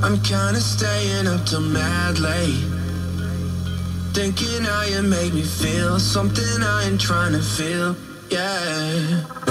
I'm kinda staying up till mad late, thinking how you make me feel something I ain't trying to feel, yeah.